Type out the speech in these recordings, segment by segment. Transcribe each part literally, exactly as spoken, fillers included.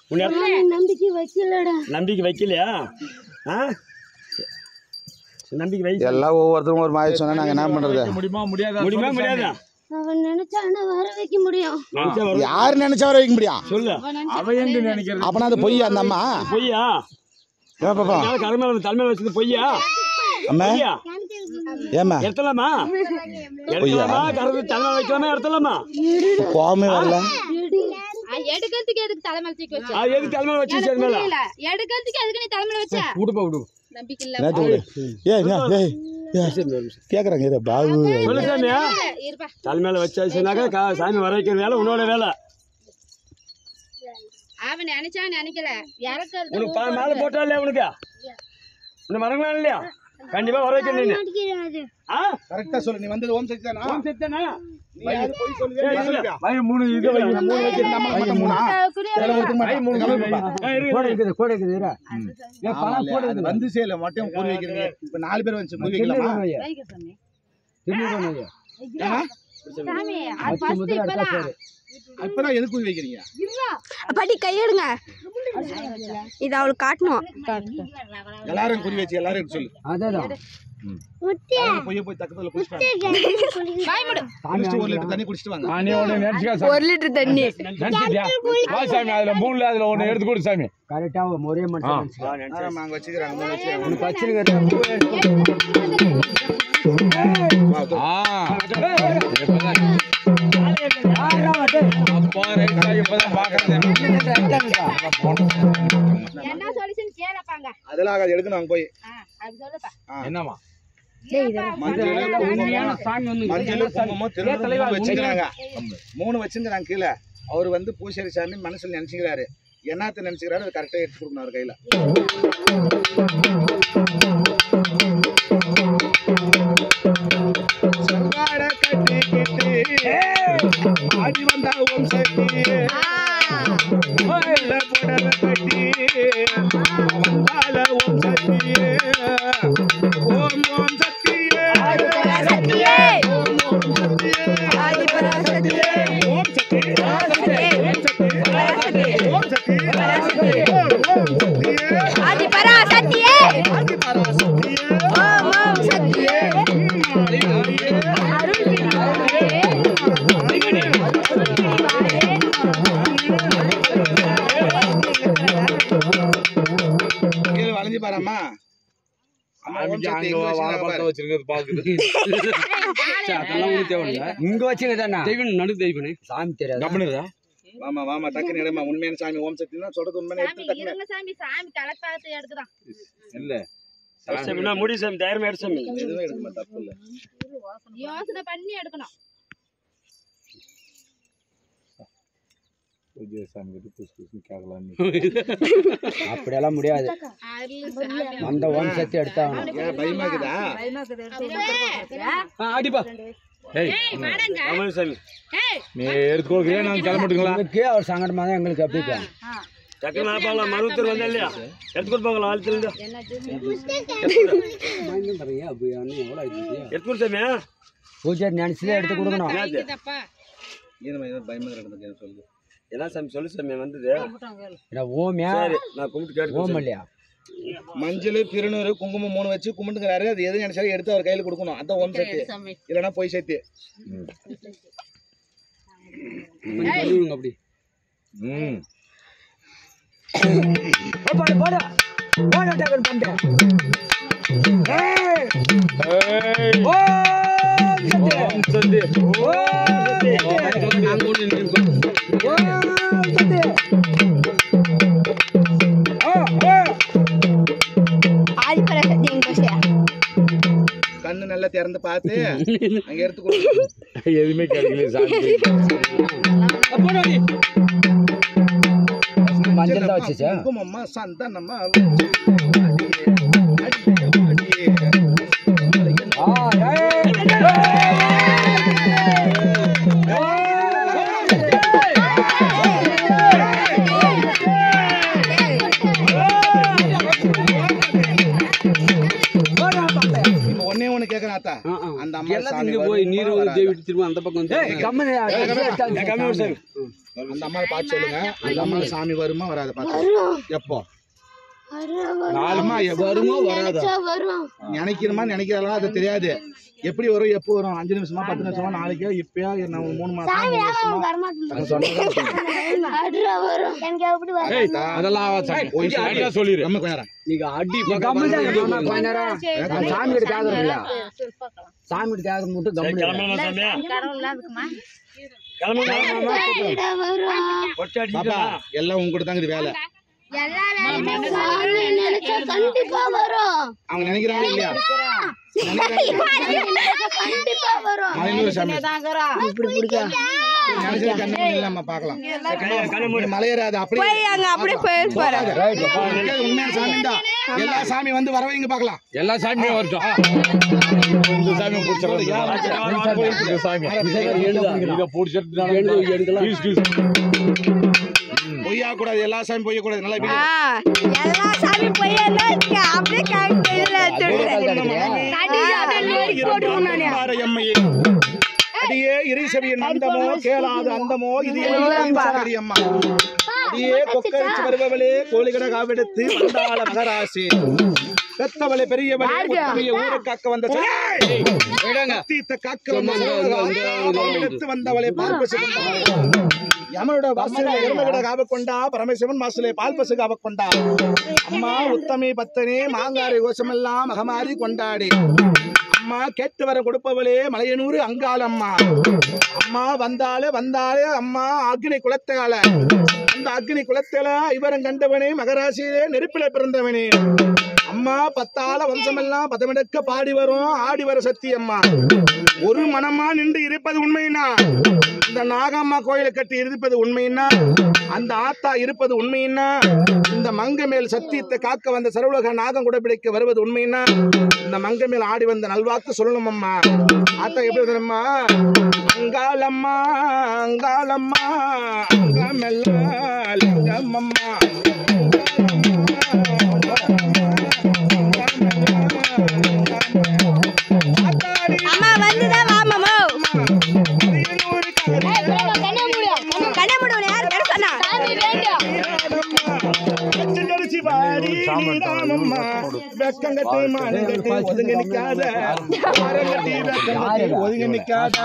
நம்பிக்கை வைக்கலடா. நம்பிக்கை வைக்கலையா? நம்பிக்கை வைக்க எல்லாம் ஒவ்வொருத்தரும் ஒரு மாதிரி சொன்னா நாங்க என்ன பண்றது? முடியுமா முடியாதா? முடியுமா முடியாதா? அவன் நினைச்சானா வர வைக்க முடியும். யாரு நினைச்சா வர வைக்க முடியும்? சொல்லு. அவன் எங்க நினைக்கிறது? அப்பனா அது பொய்யா? அந்த அம்மா பொய்யா? ஏ பாப்பா கருமேல தலைமையில வச்சது பொய்யா? அம்மா ஏமா எடுத்தலாமா? எடுக்கலாமா? கரும தலைமையில வைக்கலாமா? எடுத்தலாமா? கோவமே வரல. எடுக்கிறதுக்கு எதுக்கு தலைமையில தூக்கி வச்ச? அது எதுக்கு தலைமையில வச்சு சேர்ந்தல? எடுக்கிறதுக்கு எதுக்கு நீ தலைமையில வச்ச? விடுப்பா விடு. நம்பிக்கை இல்ல. ஏய் ஏய் கேக்குறாங்க இத பாபு. சொல்லு சாமி. தலைமையில வச்சாச்சுனாக்கா சாமி வர வைக்கிற வேலை உன்னோட வேலை. அவன் நினைச்சா நினைக்கல. இறக்கிறது உனக்கு மாலை போட்டா இல்லையா? உனக்கு இந்த மரங்களா இல்லையா? கண்டிப்பா வர வைக்க நீ. கரெக்டா சொல்லு. நீ வந்தது ஓம் சக்தி தானா? ஓம் சக்தி தானா? நீ யாரு போய் சொல்லுவே? வை மூணு இது வை மூணு வைக்க நம்ம மட்டும் மூணா? சேல ஒருத்தங்க வை மூணு கோட இருக்குது கோட இருக்குது இரு. ஏ பணம் போடு. அது வந்து சேல மட்டும் போய் வைக்கிறீங்க. இப்ப நாலு பேர் வந்து போய் வைக்கலாமா? வைக்க சொன்னே. தின்னு போனே. சாமி அது ஃபர்ஸ்ட் இப்பதான். அப்பனா எதுக்கு போய் வைக்கிறீங்க? அப்பாடி கை எடுங்க. இத அவளுக்கு காட்டணும். எல்லாரும் குறி வச்சு எல்லாரும் சொல்லு. அதேதான். முட்டை போய் போய் தக்கத்துல குடிச்சிட்டு வாய் மூடு. சாமி ஒரு லிட்டர் தண்ணி குடிச்சிட்டு வாங்க. நீ ஒண்ணு நினைச்சுக்க. ஒரு லிட்டர் தண்ணி. நினைச்சியா? வா சாமி அதுல மூணுல அதுல ஒண்ணு எடுத்து கொடு சாமி. கரெக்ட்டா ஒரே மட்டும் நினைச்சுக்க. நாங்க வச்சிக்கறாங்க மூணு வச்சிக்கறாங்க. உனக்கு வச்சிருக்க. ஆ. அப்பா ரெண்டா இப்பதான் பாக்குறேன். என்ன சொல்யூஷன் கேளப்பாங்க. அதெல்லாம் ஆகாது எடுக்கணும் அங்க போய். அது சொல்லுப்பா. என்னமா? டேய் இத மஞ்சள் உண்மையான சாமி வந்து மஞ்சள் குங்குமம் திருநெல்வேலி வச்சிருக்காங்க. மூணு வச்சிருக்காங்க கீழ. அவர் வந்து பூசாரி சாமி மனசுல நினைச்சுக்கிறாரு. என்னத்த நினைச்சுக்கிறாரு அது கரெக்டா எடுத்து கொடுக்கணும் அவர் கையில. சர்வாட கட்டி கிட்டி ஆடி வந்தா ஓம் சக்தி. ஓயில போடல கட்டி வந்தால ஓம் சக்தி. ஓம் ஓம் சக்தியே ஆதி பராசக்தியே. ஓம் ஓம் சக்தியே ஆதி பராசக்தியே. ஓம் சக்தி பராசக்தியே. ஓம் சக்தி பராசக்தியே. ஓம் சக்தியே ஆதி பராசக்தியே. ஆதி பராசக்தியே. ஓம் ஓம் சக்தியே. இது வளைஞ்சு பாரும்மா. இங்க வச்சுங்கதானா நடு தெய்வனே சாமி தெரியாது. வாமா வாமா டக்குனு இடமா. உண்மையான சாமி ஓம் சக்தி தான் சொல்றது. உண்மையான எடுத்து டக்குனு இருங்க சாமி. சாமி கலப்பாத்து எடுக்குறான். இல்ல சாமினா முடி சாமி தயாரமா எடுத்து சாமி. எதுவும் எடுக்கமா தப்பு இல்ல. யோசனை பண்ணி எடுக்கணும். அப்படியெல்லாம் முடியாது. அந்த ஓம் சக்தி எடுத்தா பயமாக்குதா? அடிப்பா. சாமி நீ எடுத்து கொடுக்குறியா? நாங்க கிளம்பிட்டுங்களா? அவர் சங்கடமா தான் எங்களுக்கு அப்படிக்கா. டக்குனு ஆப்பாங்களா? மருத்துவர் வந்தா இல்லையா? எடுத்து கொடுப்பாங்களா? ஆழ்த்திலிருந்து எடுத்து கொடு சாமி. பூஜை நினைச்சுதான் எடுத்து கொடுக்கணும். பயமா சொல்லு. என்ன சாமி சொல்லு சாமி வந்தது. ஓமியா நான் கும்பிட்டு கேட்டு ஓம் இல்லையா? மஞ்சள் திருநூறு குங்குமம் மூணு வச்சு கும்பிட்டுங்கிறாரு. அது எது நினைச்சாலும் எடுத்து அவர் கையில கொடுக்கணும். அதான் ஓம் சக்தி. இல்லைன்னா போய் சேர்த்து அப்படி. ம் கண்ணு நல்லா திறந்து பார்த்து அங்க எடுத்து கொடுக்கணும். எதுவுமே கிடைக்கல சாமி. மஞ்சள் தான் வச்சுச்சா? குங்குமம்மா சந்தனம்மா ஒன்னே ஒண்ணு கேக்குறாத்தா. அந்த அம்மா போய் நீர் திரும்ப அந்த பக்கம் அந்த அம்மாவை பார்த்து சொல்லுங்க. அந்த அம்மா சாமி வருமா வராத பார்த்து எப்போ நாலுமா வருமோ வராதா நினைக்கிறோமா நினைக்கிறதா அது தெரியாது. எப்படி வரும் எப்போ வரும் அஞ்சு நிமிஷமா பத்து நிமிஷமா நாளைக்கோ இப்பயா மூணு மாசம் சொல்லிடு நீங்க அடி சாமி தேவை சாமி தேவை மட்டும் எல்லாம் உங்ககிட்ட தாங்க வேலை. அவங்க நினைக்கிறாங்க இல்லையா பாக்கலாம் மலையேறாது உண்மையான சாமி தான். எல்லா சாமி வந்து வரவைங்க பாக்கலாம். எல்லா சாமியும் வரட்டும். சாமி பொய்யா கூடாது. எல்லா சாமி பொய்ய கூடாது. நல்லா எல்லா சாமி பொய்யன்னா அப்படியே அடியே இறைசவியின் அந்தமோ கேளாத அந்தமோ இது அம்மா அடியே கொக்கரிச்சு வருபவளே கோழிகட காவெடுத்து வந்தாள மகராசி பெத்தவளை பெரியவளே ஊரை காக்க வந்த காக்க எடுத்து வந்தவளை பார்ப்பசு யமனோட வாசலை எருமகட காவ கொண்டா பரமசிவன் வாசலை பால் பசு காவ கொண்டா அம்மா உத்தமி பத்தனே மாங்காரி கோஷமெல்லாம் மகமாரி கொண்டாடி அம்மா கேட்டு வர கொடுப்பவளே மலையனூர் அங்காளம்மா அம்மா வந்தாலே வந்தாலே அம்மா அக்னி குலத்தால அந்த அக்னி குலத்தால இவரம் கண்டவனே மகராசியிலே நெருப்பில பிறந்தவனே அம்மா பத்தால வம்சமெல்லாம் பதமிடக்க பாடி வரும் ஆடி வர சக்தி அம்மா ஒரு மனமா நின்று இருப்பது உண்மைனா இந்த நாகம்மா கோயிலை கட்டி இருப்பது உண்மைன்னா அந்த ஆத்தா இருப்பது உண்மைன்னா இந்த மங்க மேல் சத்தியத்தை காக்க வந்த சர்வலோக நாகம் கூட பிடிக்க வருவது உண்மைன்னா இந்த மங்க மேல் ஆடி வந்த நல்வாக்கு சொல்லணும் அம்மா. ஆத்தா எப்படி தெரியுமா அங்காளம்மா அங்காளம்மா அங்கமெல்லம்மா அம்மா வந்துதான் வா மாமா வெக்கங்கட்டி மானங்கட்டி ஒதுங்க நிக்காத ஒதுங்க நிக்காத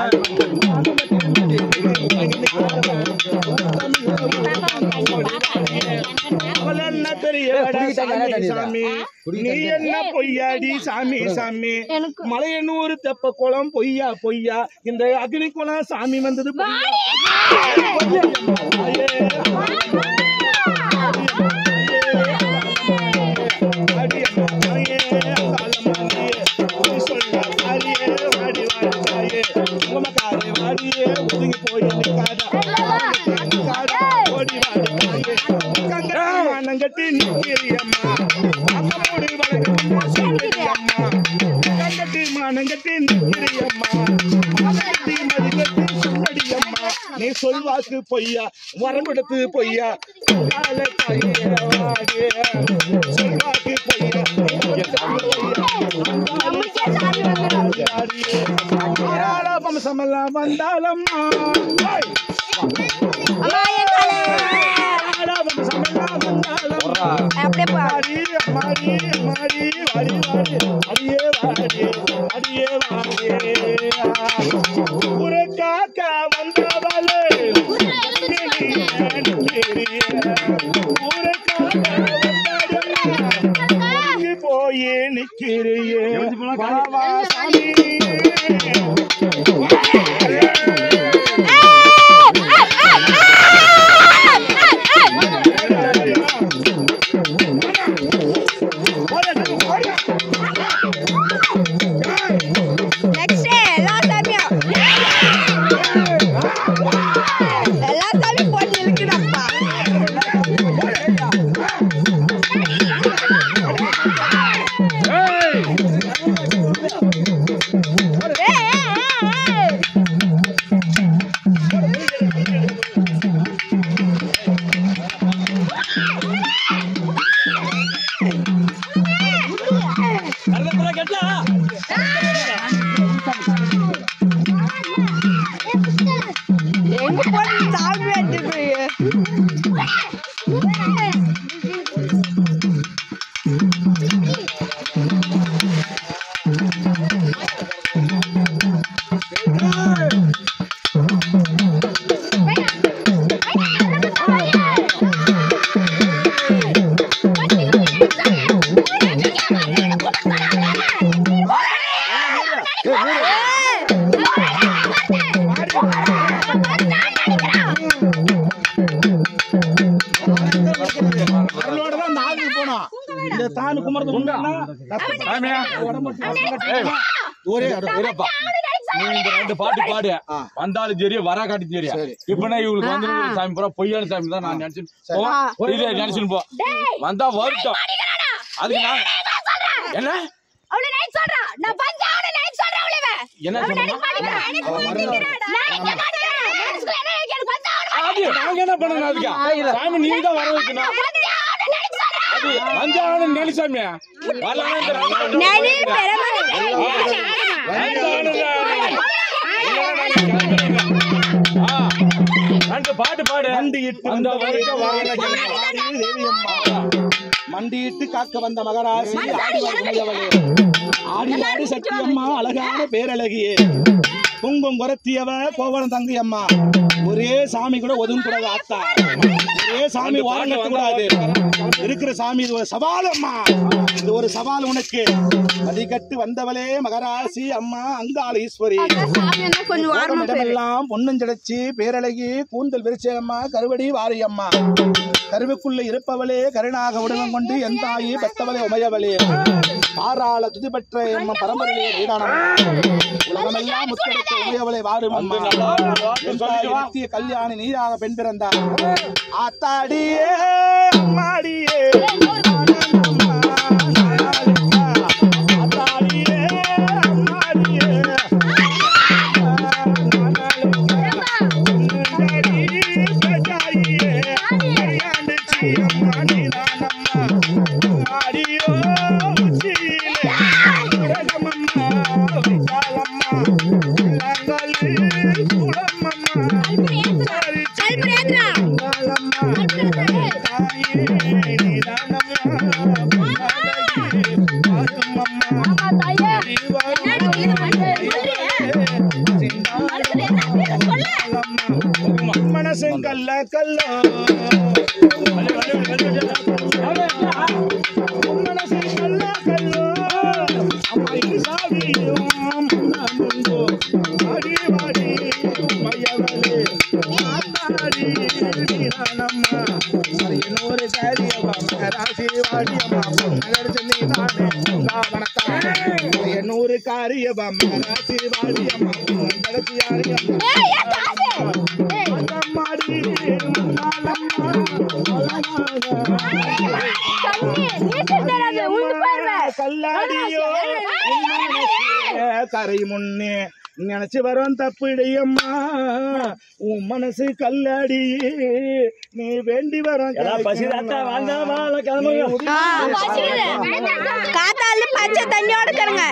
அவள் என்ன பெரிய சாமி நீ என்ன பொய்யாடி சாமி சாமி மலையனூர் தெப்ப குளம் பொய்யா பொய்யா இந்த அக்னி குளம் சாமி வந்தது கட்டி நிற்கிறியம்மா கட்டி மானங்கட்டி நிற்கிறியம்மா நீ சொல்வாக்கு பொய்யா வரம்பெடுத்து பொய்யா சொல்வாக்கு பொய்யா வம்சமெல்லாம் வந்தாலம்மா காக்க வந்தவளே போயே நிக்கிறியே அருளோட தான் அந்த ஆளுக்கு போனோம். இந்த தானு குமரது உண்டானா சாமியா ஒரே இருப்பா நீ இந்த ரெண்டு பாட்டு பாடு வந்தாலும் சரி வரா காட்டி சரி இப்பனா இவங்களுக்கு வந்து சாமி பூரா பொய்யான சாமி தான் நான் நினைச்சு இதே நினைச்சுன்னு போ வந்தா வரட்டும் அதுக்கு நான் என்ன என்ன நாங்க என்ன பண்ணணும் அதுக்கு சாமி நீங்க தான் வர வைக்கணும் அது வந்தாலும் நினைச்சாமியா ரெண்டு பாட்டு பாடு மண்டியிட்டு காக்க வந்த மகராசி ஆடி ஆடி சக்தி அம்மா அழகான பேரழகியே குங்கும் குரத்தியவ கோவலம் தங்கி அம்மா ஒரே சாமி கூட ஒதுங்க கூடாது ஆத்தா ஒரே சாமி ஓரம் கட்ட கூடாது இருக்கிற சாமி இது ஒரு சவால் அம்மா இது ஒரு சவால் உனக்கு அதிகட்டு வந்தவளே மகராசி அம்மா அங்காள ஈஸ்வரி இடமெல்லாம் பொன்னஞ்சடைச்சி பேரழகி கூந்தல் விரிச்சம்மா கருவடி வாரி அம்மா கருவுக்குள்ள இருப்பவளே கருணாக உடலம் கொண்டு எந்த ஆயி பெத்தவளே உமையவளே பாராள துதி பெற்ற அம்மா பரம்பரையே வீடானம்மா உலகமெல்லாம் முத்தெடுத்த உமையவளை வாரும் அம்மா கல்யாணி நீராக பெண் பிறந்தார் ஆத்தாடியே அம்மாடியே ஆத்தாடியே அம்மாடியே மனசங்கல்ல கல்லோ மனசங்கல்ல கல்லோ அம்மை சாவியும் அடி வாடி மையவளே ஆத்தாடி நீரானம்மா சரினோரு காரியவா ராசி வாடி அம்மா நகர் சென்னி தானே வணக்கம் என்னூரு காரியவா ராசி வாடி அம்மா கடைசி யாரி கல்லாடியோ கரை முன்னே நினைச்சு வரும் தப்பிடையம்மா உன் மனசு கல்லாடி நீ வேண்டி வரும் காத்தால பச்சை தண்ணியோட கருங்க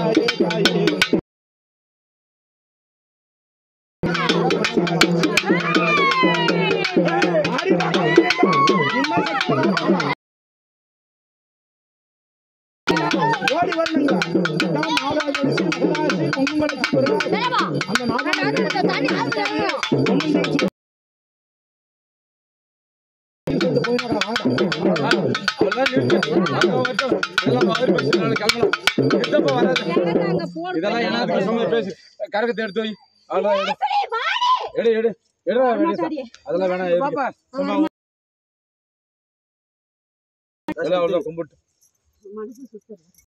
ஓடி வரணுங்க இதெல்லாம் என்ன பேசி கரகத்தை எடுத்து வை அவ்வளவுதான் எடு எடு எடு அதெல்லாம் வேணாம் கும்பிட்டு